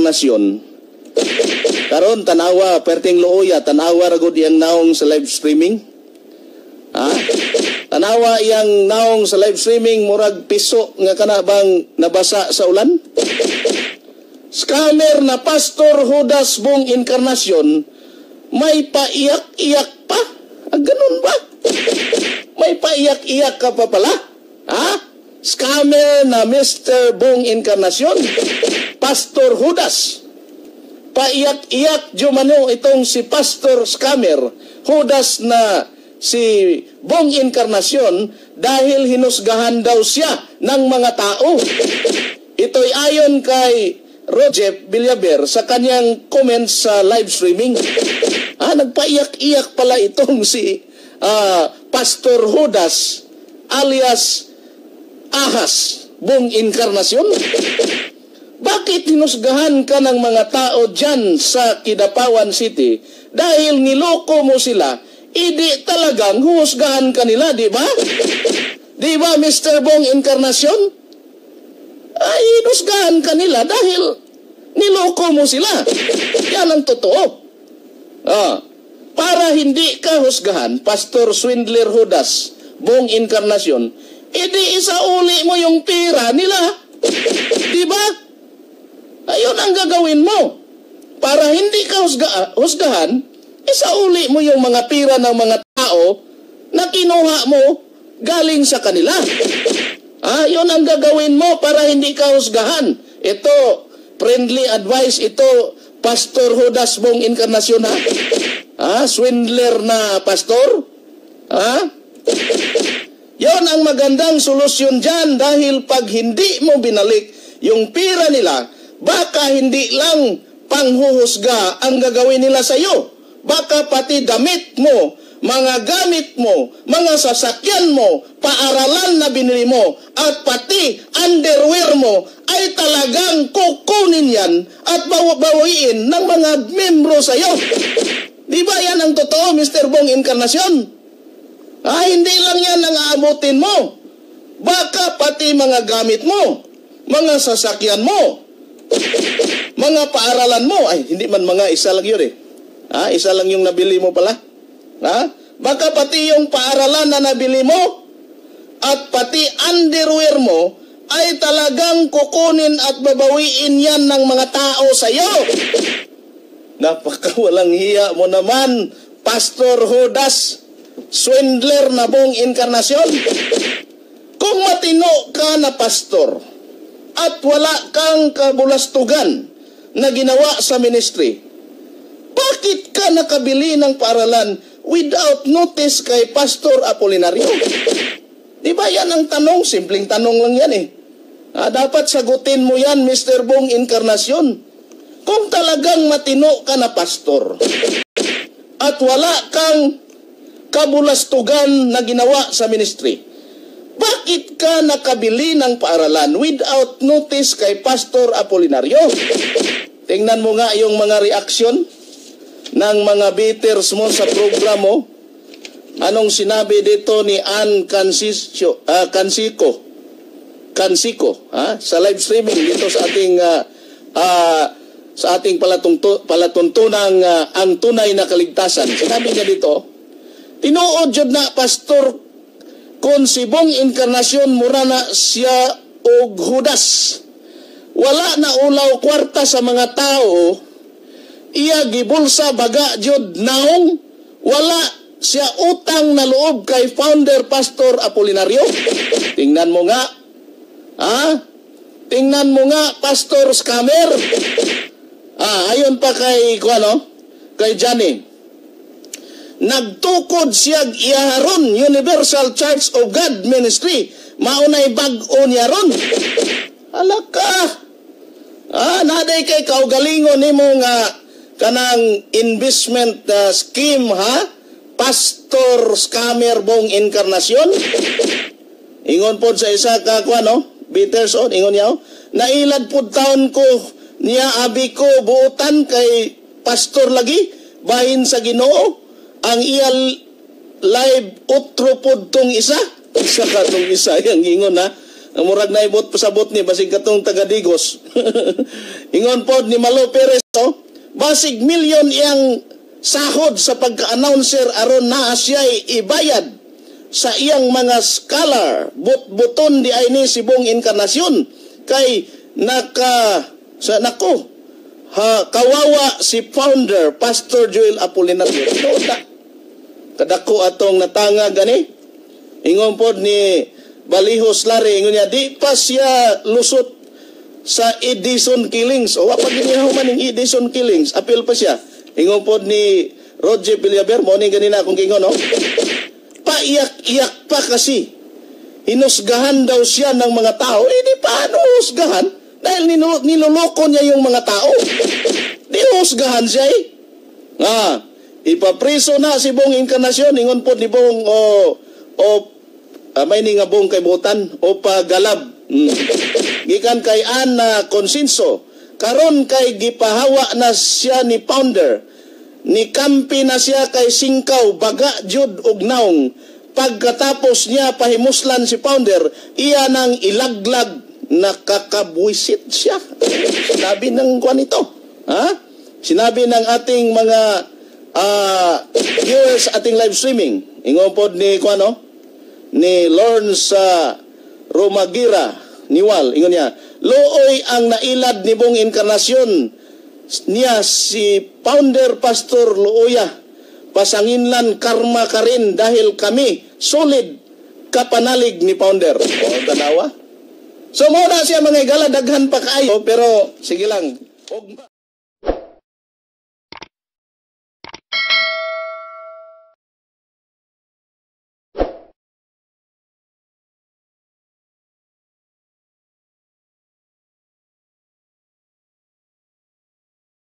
Encarnacion. Karon tanawa perting looya, tanawa ra gud iyang naong sa live streaming. Ha? Tanawa iyang naong sa live streaming murag piso nga kana bang nabasa sa ulan. Scammer na Pastor Judas Buong Encarnacion, may paiyak-iyak pa. Ganun ba? May paiyak-iyak ka pa pala? Ha? Scammer na Mr. Buong Encarnacion, Pastor Judas. Paiyak-iyak jumano itong si Pastor Scammer Judas na si Buong Encarnacion dahil hinusgahan daw siya ng mga tao. Ito'y ayon kay Roger Villaber sa kanyang comments sa live streaming. Nagpaiyak-iyak pala itong si Pastor Judas alias Ahas Buong Encarnacion. Bakit hinusgahan ka ng mga tao dyan sa Kidapawan City dahil niloko mo sila? Idi talagang husgahan ka nila, di ba? Di ba, Mr. Buong Encarnacion? Ay, hinusgahan ka nila dahil niloko mo sila. Yan ang totoo. Para hindi ka husgahan, Pastor Swindler Judas Buong Encarnacion, idi isauli mo yung pira nila. Di ba? Ayun ang gagawin mo. Para hindi ka husgahan, isauli mo yung mga pira ng mga tao na kinuha mo galing sa kanila. Yun ang gagawin mo para hindi ka husgahan. Ito, friendly advice ito, Pastor Judas Buong Encarnacion, swindler na pastor. Yun ang magandang solusyon dyan dahil pag hindi mo binalik yung pira nila, baka hindi lang panghuhusga ang gagawin nila sa iyo. Baka pati damit mo, mga gamit mo, mga sasakyan mo, paaralan na binili mo, at pati underwear mo ay talagang kukunin yan at bawiin ng mga membro sa iyo. Di ba yan ang totoo, Mr. Buong Encarnacion? Hindi lang yan ang aabutin mo. Baka pati mga gamit mo, mga sasakyan mo, mga paaralan mo, hindi man mga isa lang yun isa lang yung nabili mo pala. Baka pati yung paaralan na nabili mo at pati underwear mo ay talagang kukunin at babawiin yan ng mga tao sa iyo. Napakawalang hiya mo naman, Pastor Judas, swindler na Buong Encarnacion. Kung matino ka na pastor at wala kang kabulastugan na ginawa sa ministry, bakit ka nakabili ng paaralan without notice kay Pastor Apolinario? Di ba yan ang tanong? Simpleng tanong lang yan dapat sagutin mo yan, Mr. Buong Encarnacion. Kung talagang matino ka na pastor at wala kang kabulastugan na ginawa sa ministry, bakit ka nakabili ng paaralan without notice kay Pastor Apolinario? Tingnan mo nga yung mga reaksyon ng mga beaters mo sa programo. Anong sinabi dito ni Ann Cancico sa live streaming dito sa ating palatuntunang ang tunay na kaligtasan. Sinabi niya dito, tinuod jud na pastor kung si Buong Encarnacion mura na siya og Judas. Wala na ulaw kwarta sa mga tao, iya gibulsa baga jud naong, wala siya utang na loob kay founder Pastor Apolinario. Tingnan mo nga, tingnan mo nga, Pastor Scammer. Ayon pa kay Johnny, nagtukod siyag iyaron Universal Church of God Ministry, maunay bag-o niya ron. Alaka, naday kay kaugalingon ni mo nga kanang investment scheme Pastor Scammer Buong Encarnacion. Ingon po sa isa ka bitters ingon niya, nailad po taon ko niya abi ko buutan kay pastor lagi bahin sa Ginoo ang iyal live utro pod tong isa ka tong isa yang ingon Ang murag na ibot pasabot ni basig katong taga Digos. Ingon pod ni Malo Perez basig milyon iyang sahod sa pagka-announcer aron naa siya'y ibayad sa iyang mga scholar. Buton di ay ni si Buong Encarnacion kay kawawa si founder Pastor Joel Apolinario. Kadako atong natanga gani. Ingon pod ni Balihos Lari, ingon niya di pa siya lusot sa Edison killings. O wapag ginihuman ng Edison killings, apil pa siya. Ingon pod ni Roger Villaver, mo ni ganina akong gingon, no? Paiyak-iyak pa kasi. Hinusgahan daw siya ng mga tao. Di paano husgahan? Dahil niloloko niya yung mga tao. Di husgahan siya ipapriso na si Buong Encarnacion. Ingon po ni Bong may ni nga Bong kay butan o pagalab. Gikan kay Ana Consenso. Karon kay gipahawa na siya ni founder. Ni kampi na siya kay Singkaw, baga, jud og naong. Pagkatapos niya pahimuslan si founder, iya nang ilaglag, nakakabwisit siya. Sinabi ng kwan ito. Sinabi ng ating mga viewers ating live streaming. Ingon pod ni kuano ni Lawrence Romagira Niwal, ingon niya, looy ang nailad ni Buong Encarnacion niya si founder Pastor Looya. Pasanginlan karma ka rin dahil kami solid kapanalig ni founder. O tanawa. So muna siya mga igala, daghan pa kayo, pero sige lang.